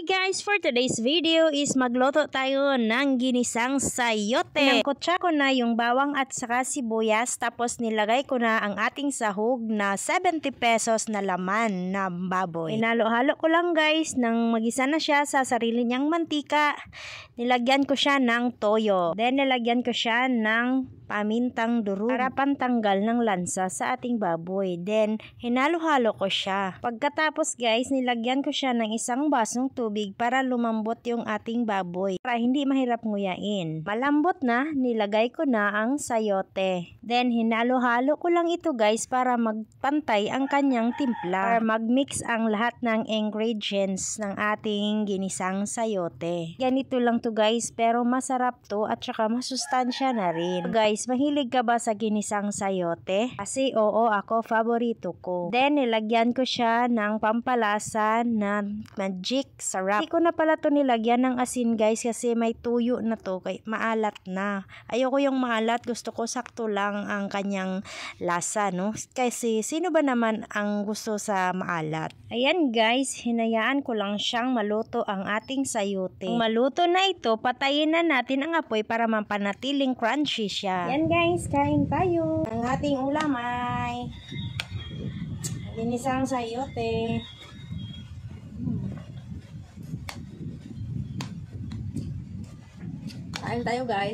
guys, for today's video is magluto tayo ng ginisang sayote. Pinangkutsa ko na yung bawang at saka sibuyas, tapos nilagay ko na ang ating sahog na 70 pesos na laman na baboy. Hinalo-halo ko lang guys nang magisa na siya sa sarili niyang mantika. Nilagyan ko siya ng toyo. Then nilagyan ko siya ng pamintang durog para pantanggal ng lansa sa ating baboy. Then hinalo-halo ko siya. Pagkatapos guys, nilagyan ko siya ng isang basong tubig para lumambot yung ating baboy, para hindi mahirap nguyain. Malambot na, nilagay ko na ang sayote. Then hinalo-halo ko lang ito guys para magpantay ang kanyang timpla, para magmix ang lahat ng ingredients ng ating ginisang sayote. Ganito lang to guys, pero masarap to at saka masustansya na rin. Guys, mahilig ka ba sa ginisang sayote? Kasi oo, ako favorito ko. Then nilagyan ko siya ng pampalasa na magic sarap. Hindi ko na pala to nilagyan ng asin guys kasi may tuyo na to, kay maalat na. Ayoko yung maalat, gusto ko sakto lang ang kanyang lasa, no? Kasi sino ba naman ang gusto sa maalat? Ayan guys, hinayaan ko lang siyang maluto ang ating sayote. Kung maluto na ito, patayin na natin ang apoy para mapanatiling crunchy siya. Ayan guys, kain tayo. Ang ating ulam ay ginisang sayote. Kain tayo guys.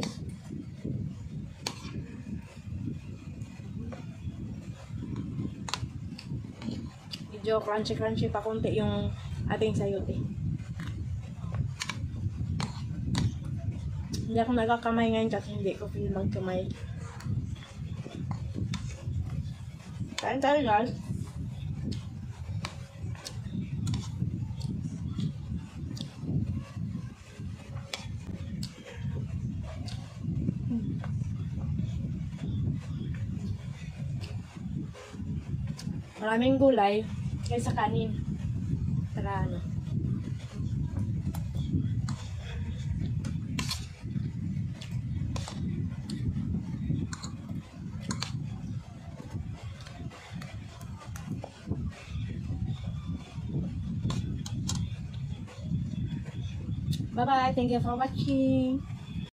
Medyo crunchy pa konti yung ating sayote. Hindi ako nagkakamay ngayon kasi hindi ko feel magkamay. Kain tayo guys. Maraming gulay kaysa kanin. Tara ano. Bye bye. Thank you for watching.